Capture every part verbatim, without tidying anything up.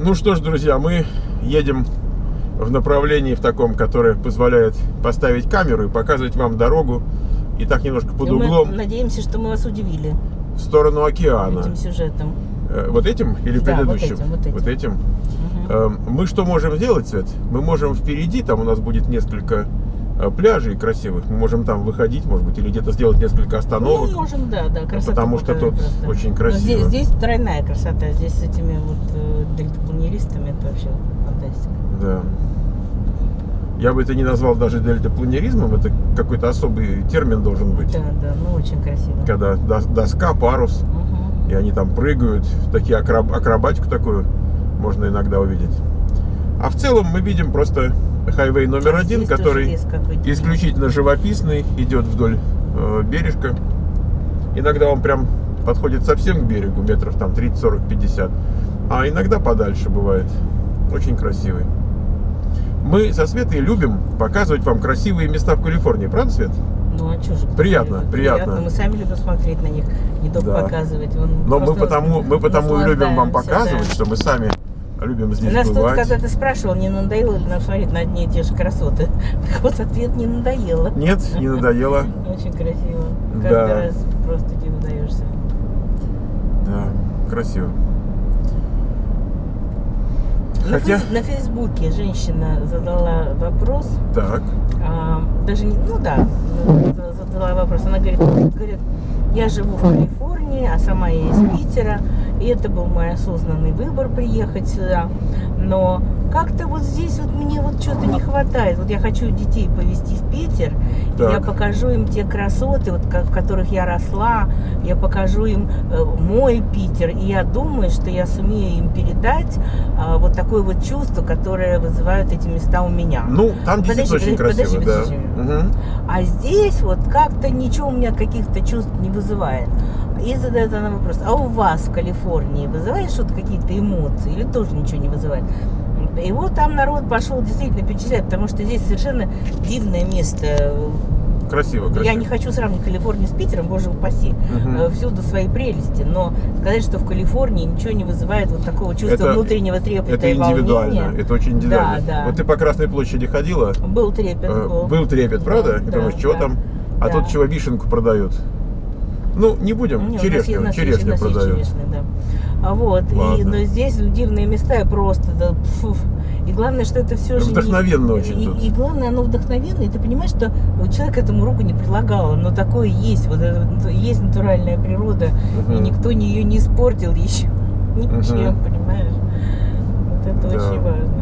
Ну что ж, друзья, мы едем в направлении в таком, которое позволяет поставить камеру и показывать вам дорогу. И так немножко под и углом. Мы надеемся, что мы вас удивили. В сторону океана. Этим сюжетом. Э, вот этим или да, предыдущим? Вот этим. Вот этим. Вот этим. Угу. Э, мы что можем сделать, Свет? Мы можем впереди, там у нас будет несколько э, пляжей красивых. Мы можем там выходить, может быть, или где-то сделать несколько остановок. Ну, можем, да, да. Красота потому что тут просто. очень красиво. Здесь, здесь тройная красота. Здесь с этими вот э, дельтапланеристами это вообще фантастика. Да. Я бы это не назвал даже дельтапланеризмом, это какой-то особый термин должен быть. Да, да, ну очень красиво. Когда доска, парус, угу. и они там прыгают, такие акроб, акробатику такую можно иногда увидеть. А в целом мы видим просто хайвей номер а один, который исключительно живописный, идет вдоль э, бережка. Иногда он прям подходит совсем к берегу, метров там тридцать, сорок, пятьдесят, а иногда подальше бывает. Очень красивый. Мы со Светой любим показывать вам красивые места в Калифорнии, правда, Свет? Ну, а что же? Приятно, приятно, приятно. Мы сами любим смотреть на них, не только да. показывать. Вон Но мы потому, мы потому и любим вам показывать, да. что мы сами любим здесь Нас бывать. Нас тут, когда ты спрашивал, не надоело ли нам смотреть на одни и те же красоты? Так вот, ответ не надоело. Нет, не надоело. Очень красиво. Каждый да. раз просто диву даешься. Да, красиво. Хотя... На Фейсбуке женщина задала вопрос. Так. А, даже не, ну да, задала вопрос. Она говорит, говорит, я живу в Калифорнии, а сама я из Питера, и это был мой осознанный выбор приехать сюда. Но как-то вот здесь вот мне вот что-то не хватает. Вот я хочу детей повезти в Питер, и я покажу им те красоты, вот, в которых я росла, я покажу им э, мой Питер, и я думаю, что я сумею им передать э, вот такое вот чувство, которое вызывают эти места у меня. Ну, там действительно очень подожди, красиво, подожди, да. подожди. Угу. А здесь вот как-то ничего у меня каких-то чувств не вызывает. И задает она вопрос, а у вас в Калифорнии вызывает что-то, какие-то эмоции, или тоже ничего не вызывает? И вот там народ пошел действительно перечислять, потому что здесь совершенно дивное место. Красиво, красиво. Я не хочу сравнивать Калифорнию с Питером, боже упаси. Угу. Всюду свои прелести. Но сказать, что в Калифорнии ничего не вызывает вот такого чувства это, внутреннего трепета это и волнения. Это индивидуально, это очень индивидуально. Да, да. Вот ты по Красной площади ходила? Был трепет. Э, был. был трепет, правда? Да, и думаешь, да, чего да. там? А да. тут чего вишенку продают? Ну, не будем, не, черешню, нас, черешню нас продают. Черешня, да. А вот, и, но здесь дивные места и просто, да, фу. И главное, что это все же... Вдохновенно не, очень и, тут. И главное, оно вдохновенно, и ты понимаешь, что человек этому руку не прилагал, но такое есть, вот это, есть натуральная природа, угу. и никто ее не испортил еще ничем, угу. понимаешь? Вот это да. очень важно.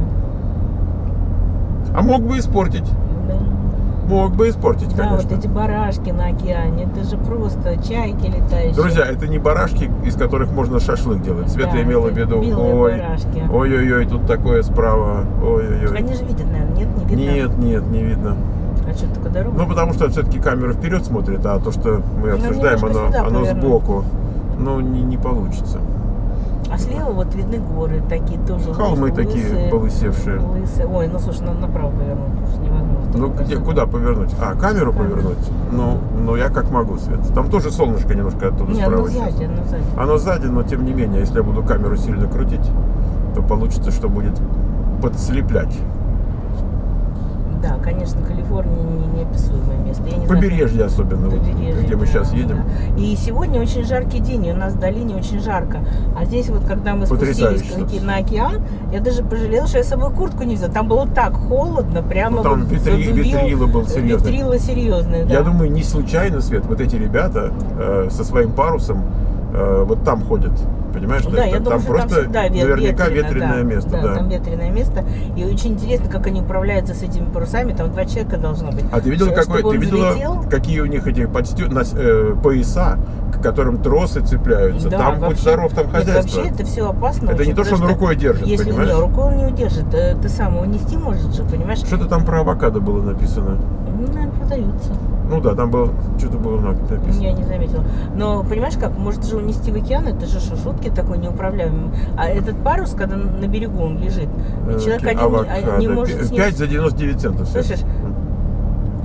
А мог бы испортить. Мог бы испортить, да, конечно. Да, вот эти барашки на океане, это же просто чайки летающие. Друзья, это не барашки, из которых можно шашлык делать. Света да, имела в виду. Ой, ой-ой-ой, тут такое справа. Ой-ой-ой. Они же видят, наверное, нет, не видно? Нет, нет, не видно. А что, только дорога? Ну, потому что все-таки камера вперед смотрит, а то, что мы обсуждаем, ну, оно, оно сбоку. Ну, не, не получится. А слева вот видны горы, такие тоже. Холмы лысые, такие полысевшие. Лысые. Ой, ну слушай, надо направо повернуть, потому что невозможно. Ну где, куда повернуть? А, камеру Камера. повернуть? Ну, ну, я как могу, Свет. Там тоже солнышко немножко оттуда Нет, справа. Оно сзади, оно сзади. Оно сзади, но тем не менее, если я буду камеру сильно крутить, то получится, что будет подслеплять. Да, конечно, Калифорния неописуемое место. Я не Побережье знаю, особенно, побережье, вот, где мы да, сейчас едем. Да. И сегодня очень жаркий день, и у нас в долине очень жарко. А здесь вот, когда мы спустились на океан, я даже пожалела, что я с собой куртку не взяла. Там было так холодно, прямо... Ну, там вот ветри, ветрило был серьезный. Ветрило серьезное, да. Я думаю, не случайно, Свет, вот эти ребята э, со своим парусом э, вот там ходят. Понимаешь, да, я там, думаю, там просто там всегда наверняка ветрено, ветреное да, место. Да, да, там ветреное место. И очень интересно, как они управляются с этими парусами. Там два человека должно быть. А ты видела, какой, ты видела какие у них эти подстё... э, пояса, к которым тросы цепляются? Да, там, вообще, будь здоров, там хозяйство. Нет, вообще это все опасно. Это очень, не то, что он рукой держит, если понимаешь? Если рукой он не удержит, ты, ты сам его нести может же, понимаешь? Что-то там про авокадо было написано. Ну, наверное, продаются. Ну да, там было, что-то было написано. Я не заметила. Но понимаешь как, может же унести в океан, это же шутки такой неуправляемый. А этот парус, когда на берегу он лежит, человек один не, не может снести. пять за девяносто девять центов. Слышишь?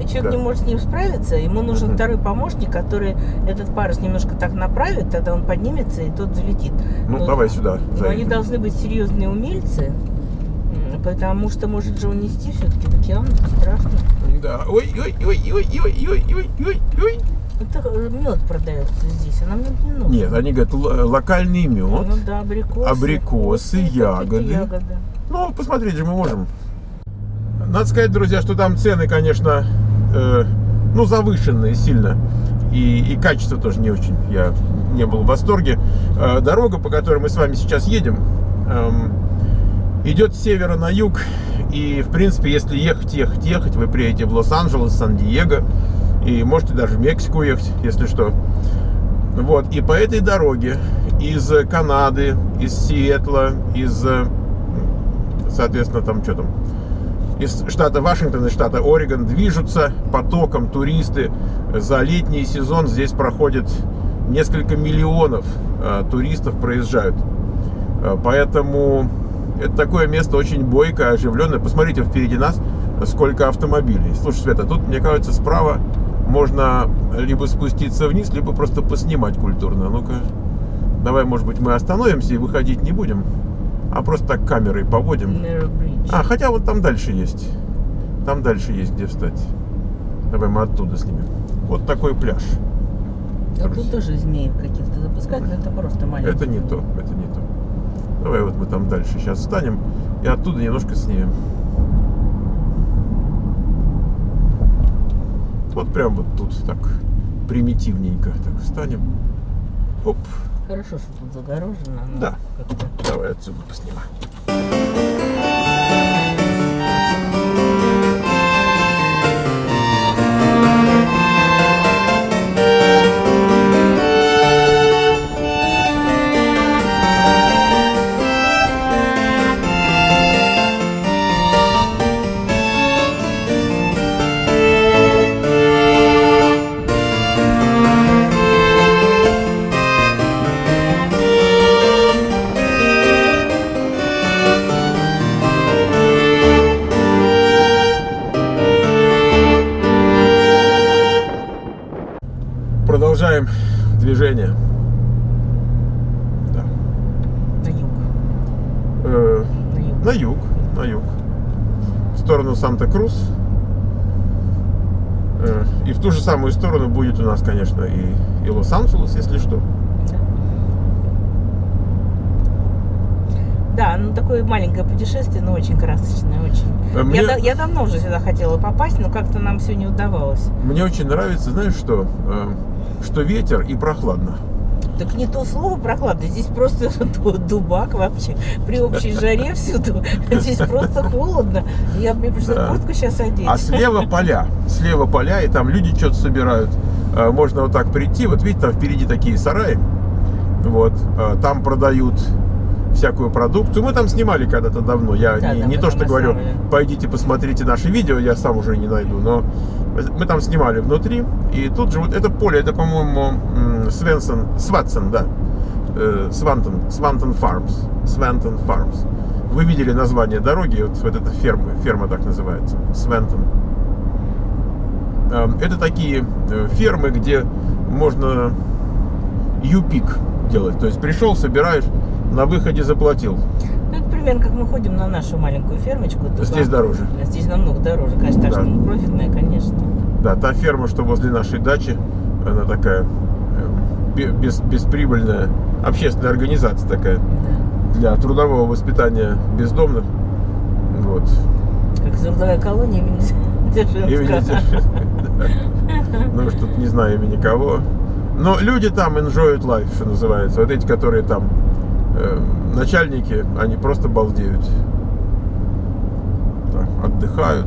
человек Да. не может с ним справиться, ему нужен Мгм. второй помощник, который этот парус немножко так направит, тогда он поднимется и тот взлетит. Ну, Но- давай сюда. Но они заедем. должны быть серьезные умельцы, м, потому что может же унести все-таки в океан, это страшно. Да. Ой, ой, ой, ой, ой, ой, ой, ой, ой. Это мед продается здесь, а нам мед не нужен. Нет, они говорят, л- локальный мед. Ну да, абрикосы. абрикосы, Вот эти ягоды. ягоды. Ну, посмотреть же мы можем. Надо сказать, друзья, что там цены, конечно, э, ну, завышенные сильно. И, и качество тоже не очень. Я не был в восторге. Э, дорога, по которой мы с вами сейчас едем, эм, идет с севера на юг. И, в принципе, если ехать, ехать, ехать, вы приедете в Лос-Анджелес, Сан-Диего. И можете даже в Мексику ехать, если что. Вот. И по этой дороге из Канады, из Сиэтла, из, соответственно, там что там, из штата Вашингтон, из штата Орегон движутся потоком туристы. За летний сезон здесь проходит несколько миллионов э, туристов проезжают. Э, поэтому это такое место очень бойкое, оживленное. Посмотрите впереди нас, сколько автомобилей. Слушай, Света, тут, мне кажется, справа можно либо спуститься вниз, либо просто поснимать культурно. Ну-ка, давай, может быть, мы остановимся и выходить не будем, а просто так камерой поводим. Narrow Bridge. А, хотя вот там дальше есть. Там дальше есть где встать. Давай мы оттуда снимем. Вот такой пляж. А тут тоже змеев каких-то запускать, но это просто маленький. Это не то, это не то. Давай вот мы там дальше сейчас встанем и оттуда немножко снимем. Вот прям вот тут так примитивненько так встанем. Оп. Хорошо, что тут загорожено. но Да. как-то- Давай отсюда поснимаем. Продолжаем движение. Да. На юг. Э, На юг. на юг, на юг. В сторону Санта-Крус. Э, и в ту же самую сторону будет у нас, конечно, и, и Лос-Анджелес, если что. Да, ну такое маленькое путешествие, но очень красочное, очень. А мне- Я, да- я давно уже сюда хотела попасть, но как-то нам все не удавалось. Мне очень нравится, знаешь что? Э, что ветер и прохладно. Так не то слово прохладно, здесь просто дубак вообще. При общей жаре всюду. Здесь просто холодно. Я мне пришлось Да. куртку сейчас одеть. А слева поля. Слева поля, и там люди что-то собирают. Э, Можно вот так прийти. Вот видите, там впереди такие сараи. Вот. э, Там продают всякую продукцию. Мы там снимали когда-то давно. Я Да, не, да, не мы то, там что говорю, снимали. пойдите посмотрите наши видео, я сам уже не найду. Но мы там снимали внутри. И тут же вот это поле, это, по-моему, м, Свенсон, Сватсон, да. Э, Свантон, Свантон Фармс. Свантон Фармс. Вы видели название дороги, вот, вот эта ферма, ферма так называется, Свентон. Э, Это такие э, фермы, где можно ю-пик делать. То есть пришел, собираешь, на выходе заплатил. Ну, это примерно как мы ходим на нашу маленькую фермечку. туда. Здесь дороже. Здесь намного дороже. Конечно, так Да. что профитная, конечно. Да, та ферма, что возле нашей дачи, она такая э, бе- без, бесприбыльная общественная организация такая Да. для трудового воспитания бездомных. Вот. Как трудовая колония имени Дзержинского. Имени Дзержинского, да. Ну уж тут не знаю имени кого. Но люди там enjoy life, что называется. Вот эти, которые там э, начальники, они просто балдеют. Так, отдыхают.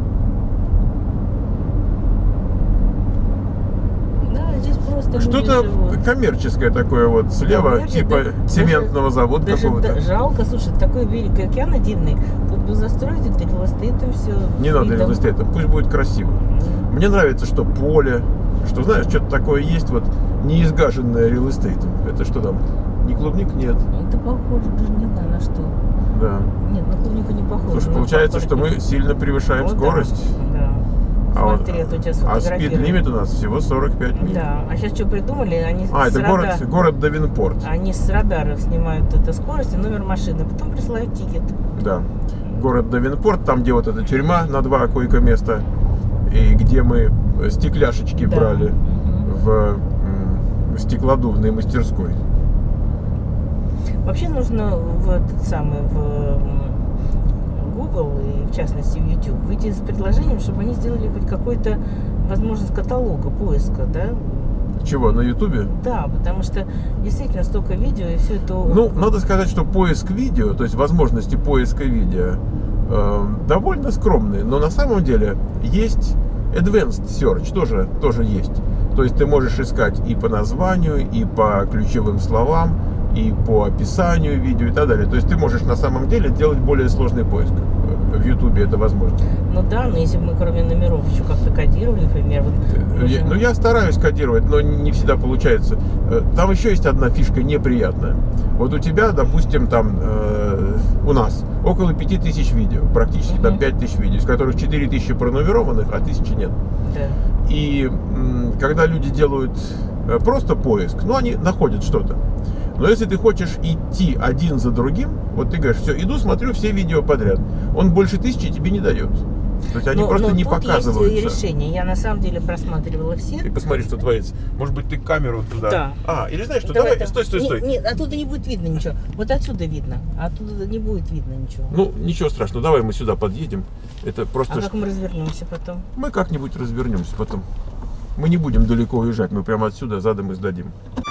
Да, здесь просто люди Что-то живут. коммерческое такое вот слева, Коммерческое, типа да, цементного завода Даже какого-то. да- жалко, слушай, такой берег океана дивный. Тут бы застроить это велостейтом все. Не надо велосипедом, пусть будет красиво. Мне нравится, что поле, что, знаешь, что-то такое есть, вот, неизгаженное реал-эстейтом. Это что там? Не клубник? Нет. Это похоже, даже не знаю на что. Да. Нет, на клубнику не похоже. Слушай, на получается, что папоротник. мы сильно превышаем Ну да, скорость. Да. Смотри, это у тебя А сфотографируют. спид-лимит у нас всего сорок пять миль. Да, а сейчас что придумали? Они А, с это город, рада- город Давинпорт. Они с радаров снимают эту скорость и номер машины, потом присылают тикет. Да. Город Давинпорт, там, где вот эта тюрьма на два койко-места, и где мы стекляшечки Да. брали Мгм. в, м, в стеклодувной мастерской. Вообще нужно в этот самый в м, Google и в частности в YouTube выйти с предложением, чтобы они сделали хоть какой-то возможность каталога, поиска, да? Чего, на Ютубе? Да, потому что действительно столько видео и все это. Ну, надо сказать, что поиск видео, то есть возможности поиска видео, э, довольно скромные. Но на самом деле есть Advanced Search, тоже, тоже есть. То есть ты можешь искать и по названию, и по ключевым словам, и по описанию видео и так далее. То есть ты можешь на самом деле делать более сложный поиск. В Ютубе это возможно. Ну да, но если бы мы кроме номеров еще как-то кодировали, например, вот. Я- Ну, я стараюсь кодировать, но не всегда получается. Э, Там еще есть одна фишка неприятная. Вот у тебя, допустим, там э, у нас около пяти тысяч видео, практически там Мгм. пять тысяч видео, из которых четыре тысячи пронумерованных, а тысячи нет. Да. И м, когда люди делают э, просто поиск, ну, они находят что-то. Но если ты хочешь идти один за другим, вот ты говоришь, все, иду, смотрю все видео подряд, он больше тысячи тебе не дает. То есть они Но- просто но не тут показываются. есть решение. Я на самом деле просматривала все. Ты посмотри, что творится. Может быть, ты камеру туда... Да. А, или знаешь что, Давай давай, так. стой, стой, Не- стой. Нет, оттуда не будет видно ничего. Вот отсюда видно, а оттуда не будет видно ничего. Ну, ничего страшного, давай мы сюда подъедем. Это просто... А ж- как мы развернемся потом? Мы как-нибудь развернемся потом. Мы не будем далеко уезжать, мы прямо отсюда задом и сдадим.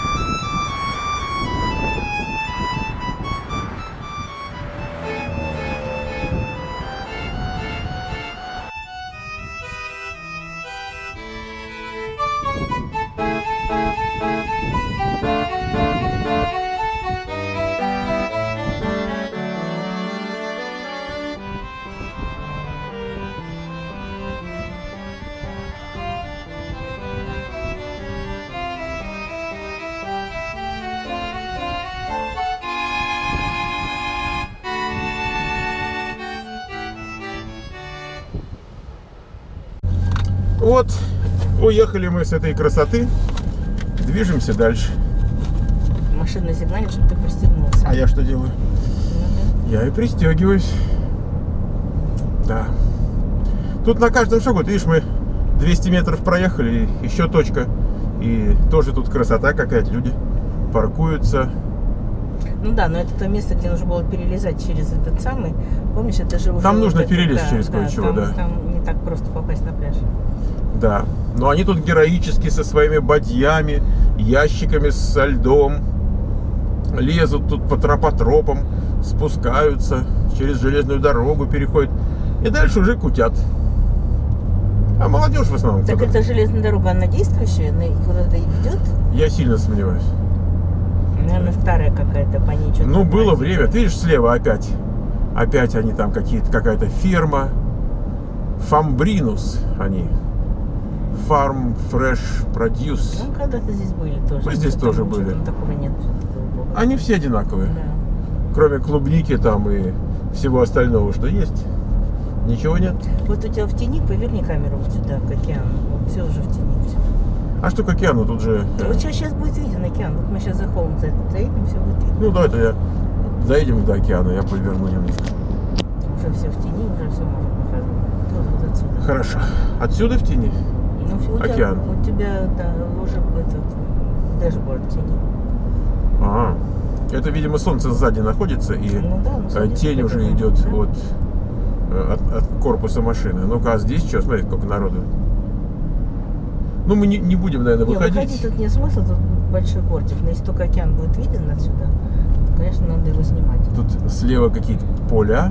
Вот, уехали мы с этой красоты, движемся дальше. Машина сигналит, чтобы ты пристегнулся. А я что делаю? Мгм. Я и пристегиваюсь. Да. Тут на каждом шагу, ты видишь, мы двести метров проехали, и еще точка. И тоже тут красота какая-то, люди паркуются. Ну да, но это то место, где нужно было перелезать через этот самый. Помнишь, это же уже. Там вот нужно это, перелезть да, через да, кое-чего, там- да. Там не так просто попасть на пляж. Да. Но они тут героически со своими бадьями, ящиками со льдом лезут тут по тропотропам, спускаются, через железную дорогу переходят. И дальше уже кутят. А молодежь в основном. Так кто-то. эта железная дорога, она действующая, она куда-то ведет? Я сильно сомневаюсь. Наверное, старая какая-то, по ней что-то. Ну, было возить. время. Ты видишь, слева опять. Опять они там какие-то, какая-то ферма. Фамбринус они. Farm Fresh Produce. Ну, когда-то здесь были тоже. Мы здесь Что-то тоже там, были. что-то такого нет. что-то такого. Они все одинаковые. Да. Кроме клубники там и всего остального, что есть. Ничего нет. Вот у тебя в тени, поверни камеру вот сюда, к океану. Вот все уже в тени. Всё. А что к океану? Тут же... э, Вот сейчас, сейчас будет виден океан. Вот мы сейчас за холм за- заедем, все будет видно. Ну, давай-то я... Заедем до океана, я поверну немножко. Уже все в тени, уже все можно показывать. Вот, вот отсюда. Хорошо. Отсюда в тени? Ну, всё, у тебя, Океан. у тебя, да, уже этот дэшборд в тени. Ага. Это, видимо, солнце сзади находится, и Ну да, ну, э, смотри, тень сколько уже там, идет да? от, э, от, от корпуса машины. Ну-ка, а здесь что? Смотри, сколько народу. Ну, мы не, не будем, наверное, Не, выходить. выходить тут нет смысла, тут большой бортик. Но если только океан будет виден отсюда, то, конечно, надо его снимать. Тут слева какие-то поля.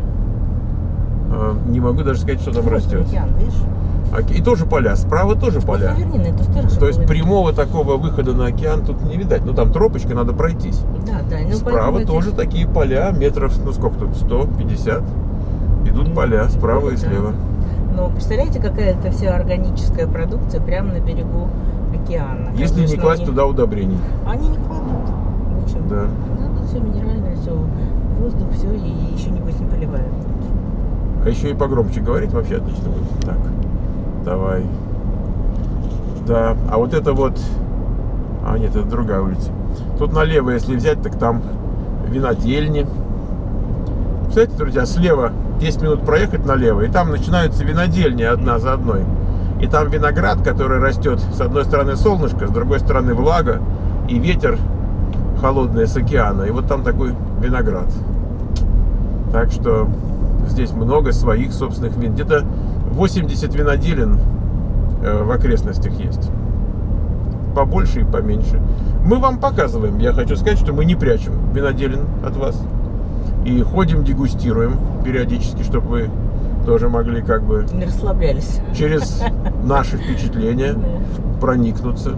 Э, Не могу даже сказать, что там Вот растет. океан, видишь? Оке- И тоже поля. Справа тоже Вот поля. поверни на эту сторону. То чтобы есть было прямого такого выхода на океан тут не видать. Ну, там тропочка, надо пройтись. видно. Да, да. Ну, Справа поэтому тоже здесь- такие поля, метров, ну сколько тут, сто пятьдесят. Идут Ну, поля справа и да. слева. Но представляете, какая это вся органическая продукция прямо на берегу океана. Если не Конечно, класть они- туда удобрений. Они не кладут. Зачем? Да. Ну, тут все минеральное, все воздух, все, и еще небось не поливают. А еще и погромче говорить вообще отлично будет. Так. Давай. Да, а вот это вот... А, нет, это другая улица. Тут налево, если взять, так там винодельни. Кстати, друзья, слева десять минут проехать налево, и там начинаются винодельни одна за одной. И там виноград, который растет, с одной стороны солнышко, с другой стороны влага, и ветер холодный с океана. И вот там такой виноград. Так что здесь много своих собственных вин. Где-то восемьдесят виноделин э, в окрестностях есть. Побольше и поменьше. Мы вам показываем. Я хочу сказать, что мы не прячем виноделин от вас. И ходим, дегустируем периодически, чтобы вы тоже могли как бы Не расслаблялись. через наши впечатления проникнуться.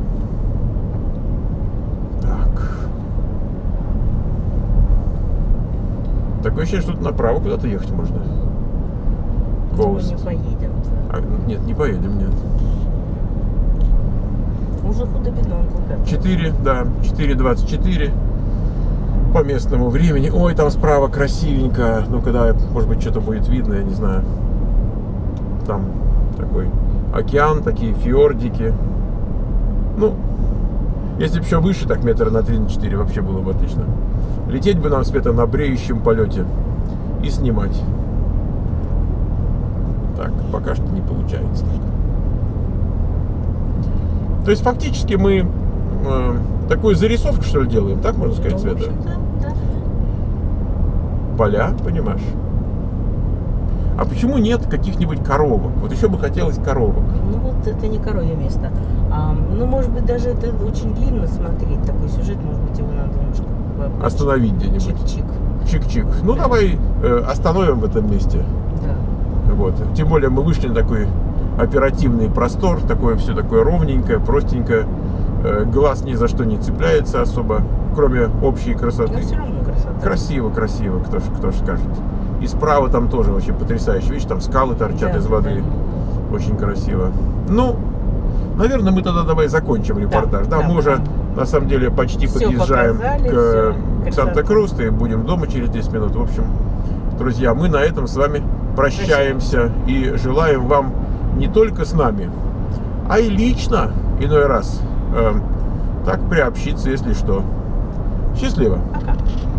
Так. Такое ощущение, что тут направо куда-то ехать можно. Мы Коуст. не поедем. А, нет, не поедем, нет. Уже худо-бедно. четыре, да, четыре двадцать четыре по местному времени. Ой, там справа красивенько. Ну, когда, может быть, что-то будет видно, я не знаю. Там такой океан, такие фьордики. Ну, если бы еще выше, так метра на три, на четыре, вообще было бы отлично. Лететь бы нам с Светой на бреющем полете и снимать. Так, пока что не получается. То есть фактически мы э, такую зарисовку, что ли, делаем, так можно сказать, Ну, Света? в общем-то, да. Поля, понимаешь? А почему нет каких-нибудь коровок? Вот еще бы хотелось коровок. Ну вот это не коровье место. А, ну, может быть, даже это очень длинно смотреть. Такой сюжет, может быть, его надо немножко Остановить где-нибудь. Чик-чик. Чик-чик. Ну, давай э, остановим в этом месте. Да. Вот. Тем более мы вышли на такой оперативный простор, такое все такое ровненькое, простенькое. Э, глаз ни за что не цепляется особо, кроме общей красоты. Но все равно красота. Красиво, красиво, кто ж, кто ж скажет. И справа там тоже вообще потрясающе. Видишь, там скалы торчат Да, из воды. да. Очень красиво. Ну, наверное, мы тогда давай закончим репортаж. Да, Да, мы да, уже да. на самом деле почти Всё подъезжаем показали, к всё. Красота. Санта-Крус и будем дома через десять минут. В общем, друзья, мы на этом с вами прощаемся и желаем вам не только с нами, а и лично иной раз э, так приобщиться, если что. Счастливо! Пока.